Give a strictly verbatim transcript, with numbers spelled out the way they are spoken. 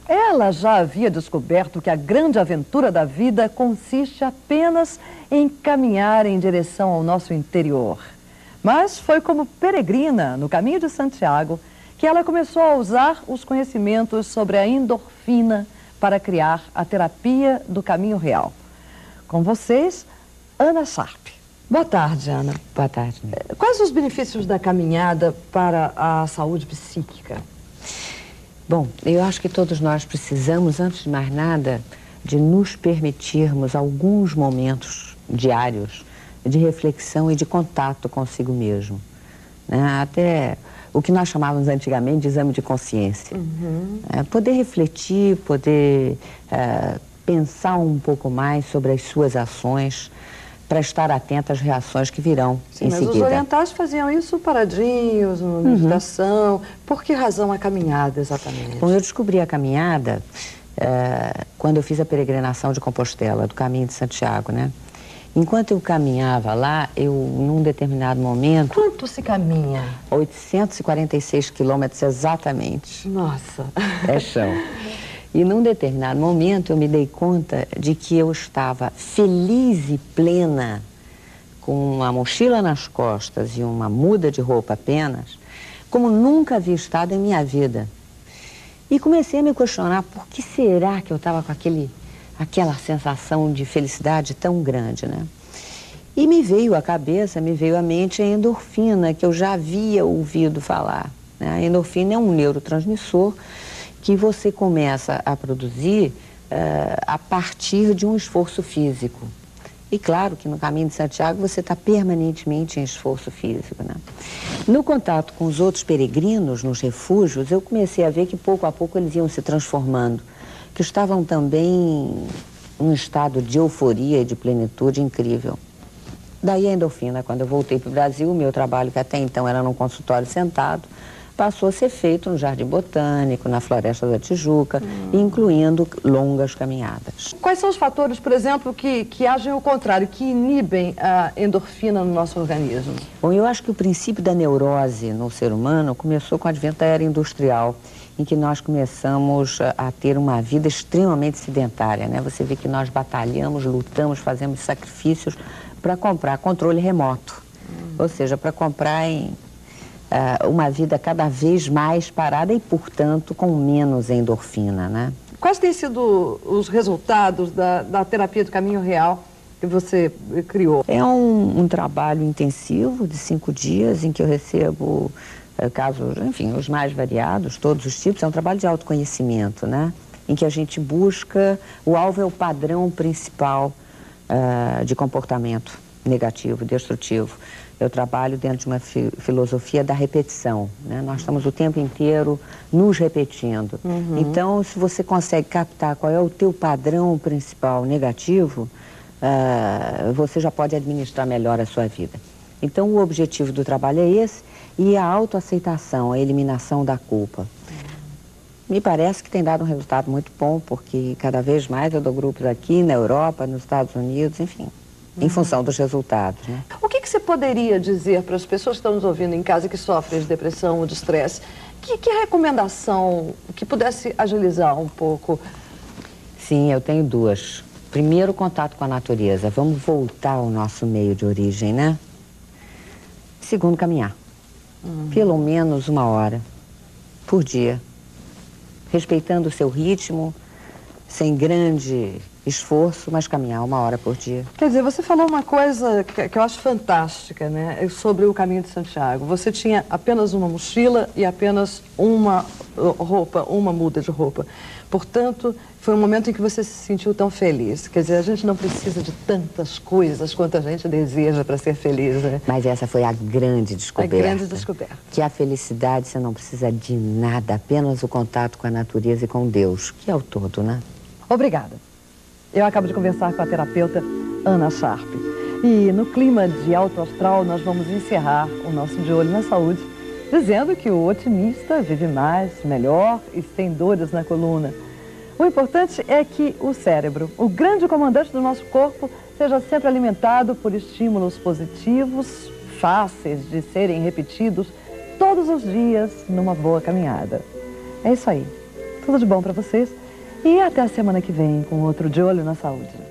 Ela já havia descoberto que a grande aventura da vida consiste apenas em caminhar em direção ao nosso interior. Mas foi como peregrina no caminho de Santiago que ela começou a usar os conhecimentos sobre a endorfina para criar a terapia do caminho real. Com vocês, Ana Sharp. Boa tarde, Ana. Boa tarde. Quais os benefícios da caminhada para a saúde psíquica? Bom, eu acho que todos nós precisamos, antes de mais nada, de nos permitirmos alguns momentos diários de reflexão e de contato consigo mesmo. Né? Até o que nós chamávamos antigamente de exame de consciência. Uhum. É, poder refletir, poder é, pensar um pouco mais sobre as suas ações, para estar atento às reações que virão Sim, em mas seguida. Os orientais faziam isso paradinhos, na meditação. Uhum. Por que razão a caminhada, exatamente? Bom, eu descobri a caminhada uh, quando eu fiz a peregrinação de Compostela, do Caminho de Santiago, né? Enquanto eu caminhava lá, eu, num determinado momento... Quanto se caminha? oitocentos e quarenta e seis quilômetros exatamente. Nossa! É chão. E num determinado momento eu me dei conta de que eu estava feliz e plena, com uma mochila nas costas e uma muda de roupa apenas, como nunca havia estado em minha vida. E comecei a me questionar por que será que eu estava com aquele, aquela sensação de felicidade tão grande, né? E me veio à cabeça, me veio à mente a endorfina, que eu já havia ouvido falar, né? A endorfina é um neurotransmissor que você começa a produzir uh, a partir de um esforço físico. E claro que no Caminho de Santiago você está permanentemente em esforço físico, né? No contato com os outros peregrinos nos refúgios, eu comecei a ver que pouco a pouco eles iam se transformando, que estavam também em um estado de euforia e de plenitude incrível. Daí a endorfina, quando eu voltei para o Brasil, o meu trabalho, que até então era num consultório sentado, passou a ser feito no Jardim Botânico, na Floresta da Tijuca, hum. incluindo longas caminhadas. Quais são os fatores, por exemplo, que, que agem ao contrário, que inibem a endorfina no nosso organismo? Bom, eu acho que o princípio da neurose no ser humano começou com o advento da era industrial, em que nós começamos a, a ter uma vida extremamente sedentária, né? Você vê que nós batalhamos, lutamos, fazemos sacrifícios para comprar controle remoto, hum. ou seja, para comprar em... Uh, uma vida cada vez mais parada e, portanto, com menos endorfina, né? Quais têm sido os resultados da, da terapia do caminho real que você criou? É um, um trabalho intensivo de cinco dias em que eu recebo uh, casos, enfim, os mais variados, todos os tipos. É um trabalho de autoconhecimento, né? Em que a gente busca, o alvo é o padrão principal uh, de comportamento negativo, destrutivo. Eu trabalho dentro de uma fi filosofia da repetição, né? Nós estamos o tempo inteiro nos repetindo. Uhum. Então, se você consegue captar qual é o teu padrão principal negativo, uh, você já pode administrar melhor a sua vida. Então, o objetivo do trabalho é esse, e a autoaceitação, a eliminação da culpa. Uhum. Me parece que tem dado um resultado muito bom, porque cada vez mais eu dou grupos aqui na Europa, nos Estados Unidos, enfim. Em função dos resultados, né? O que, que você poderia dizer para as pessoas que estão nos ouvindo em casa que sofrem de depressão ou de estresse? Que, que recomendação que pudesse agilizar um pouco? Sim, eu tenho duas. Primeiro, contato com a natureza. Vamos voltar ao nosso meio de origem, né? Segundo, caminhar. Uhum. Pelo menos uma hora por dia. Respeitando o seu ritmo, sem grande esforço, mas caminhar uma hora por dia. Quer dizer, você falou uma coisa que, que eu acho fantástica, né? Sobre o Caminho de Santiago. Você tinha apenas uma mochila e apenas uma roupa, uma muda de roupa. Portanto, foi um momento em que você se sentiu tão feliz. Quer dizer, a gente não precisa de tantas coisas quanto a gente deseja para ser feliz, né? Mas essa foi a grande descoberta. A grande descoberta. Que a felicidade, você não precisa de nada, apenas o contato com a natureza e com Deus, que é o todo, né? Obrigada. Eu acabo de conversar com a terapeuta Ana Sharp. E no clima de alto astral, nós vamos encerrar o nosso De Olho na Saúde, dizendo que o otimista vive mais, melhor e sem dores na coluna. O importante é que o cérebro, o grande comandante do nosso corpo, seja sempre alimentado por estímulos positivos, fáceis de serem repetidos todos os dias numa boa caminhada. É isso aí. Tudo de bom para vocês. E até a semana que vem com outro De Olho na Saúde.